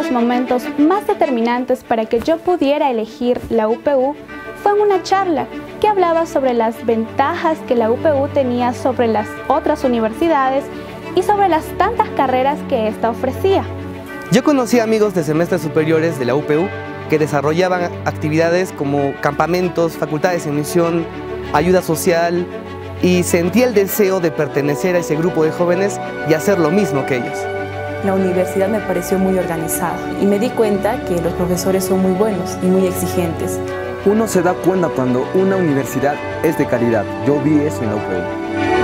los momentos más determinantes para que yo pudiera elegir la UPU fue en una charla que hablaba sobre las ventajas que la UPU tenía sobre las otras universidades y sobre las tantas carreras que ésta ofrecía. Yo conocí amigos de semestres superiores de la UPU que desarrollaban actividades como campamentos, facultades en misión, ayuda social, y sentí el deseo de pertenecer a ese grupo de jóvenes y hacer lo mismo que ellos. La universidad me pareció muy organizada y me di cuenta que los profesores son muy buenos y muy exigentes. Uno se da cuenta cuando una universidad es de calidad. Yo vi eso en la UPU.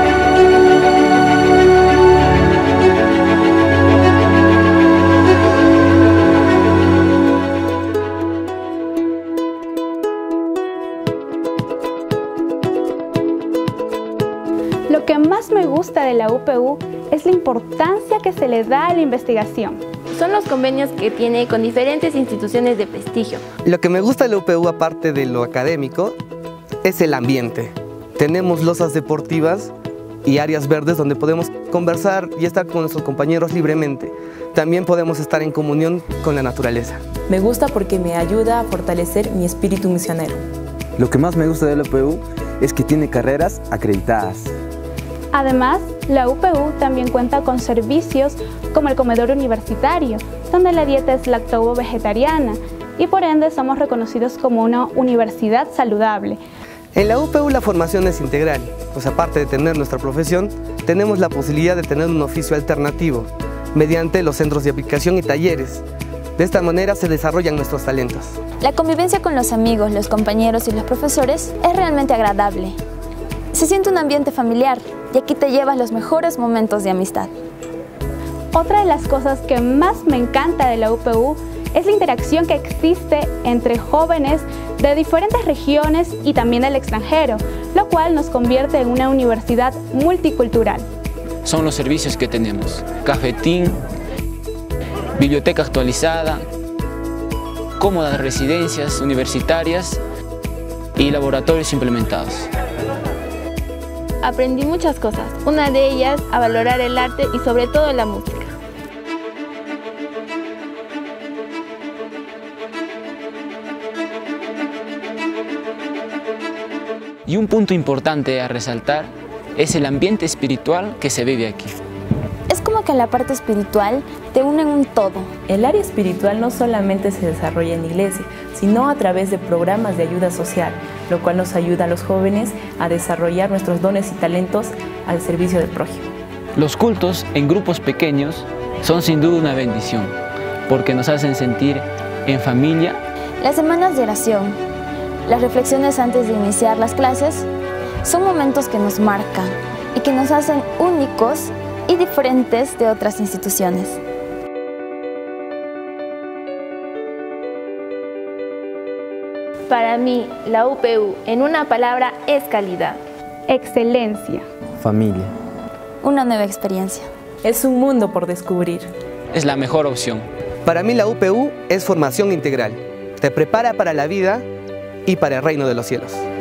Lo que más me gusta de la UPU es la importancia que se le da a la investigación. Son los convenios que tiene con diferentes instituciones de prestigio. Lo que me gusta de la UPU, aparte de lo académico, es el ambiente. Tenemos losas deportivas y áreas verdes donde podemos conversar y estar con nuestros compañeros libremente. También podemos estar en comunión con la naturaleza. Me gusta porque me ayuda a fortalecer mi espíritu misionero. Lo que más me gusta de la UPU es que tiene carreras acreditadas. Además, la UPU también cuenta con servicios como el comedor universitario, donde la dieta es lacto-vegetariana y por ende somos reconocidos como una universidad saludable. En la UPU la formación es integral, pues aparte de tener nuestra profesión, tenemos la posibilidad de tener un oficio alternativo mediante los centros de aplicación y talleres. De esta manera se desarrollan nuestros talentos. La convivencia con los amigos, los compañeros y los profesores es realmente agradable. Se siente un ambiente familiar y aquí te llevas los mejores momentos de amistad. Otra de las cosas que más me encanta de la UPU es la interacción que existe entre jóvenes de diferentes regiones y también del extranjero, lo cual nos convierte en una universidad multicultural. Son los servicios que tenemos: cafetín, biblioteca actualizada, cómodas residencias universitarias y laboratorios implementados. Aprendí muchas cosas, una de ellas a valorar el arte y sobre todo la música. Y un punto importante a resaltar es el ambiente espiritual que se vive aquí. Es como que la parte espiritual te une en un todo. El área espiritual no solamente se desarrolla en la iglesia, sino a través de programas de ayuda social, lo cual nos ayuda a los jóvenes a desarrollar nuestros dones y talentos al servicio del prójimo. Los cultos en grupos pequeños son sin duda una bendición, porque nos hacen sentir en familia. Las semanas de oración, las reflexiones antes de iniciar las clases, son momentos que nos marcan y que nos hacen únicos y diferentes de otras instituciones. Para mí, la UPU, en una palabra, es calidad. Excelencia. Familia. Una nueva experiencia. Es un mundo por descubrir. Es la mejor opción. Para mí la UPU es formación integral. Te prepara para la vida y para el reino de los cielos.